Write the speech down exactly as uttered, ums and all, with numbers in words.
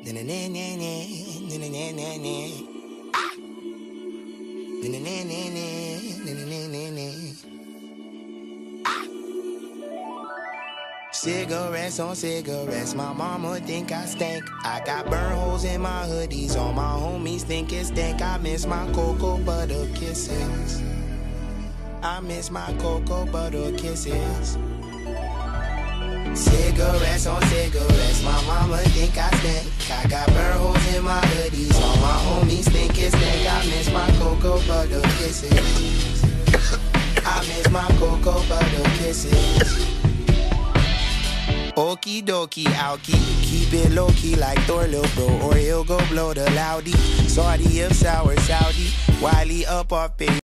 Cigarettes on cigarettes, my mama think I stink. I got burn holes in my hoodies, all my homies think it stink. I miss my cocoa butter kisses. I miss my cocoa butter kisses. Cigarettes on cigarettes, my mama think I stink. I got burn holes in my hoodies, all my homies think it stink. I miss my cocoa butter kisses. I miss my cocoa butter kisses. Okie dokie, alky, keep it low key like Thor, lil' bro, or he'll go blow the loudy. Saudi of sour Saudi, Wiley up off baby.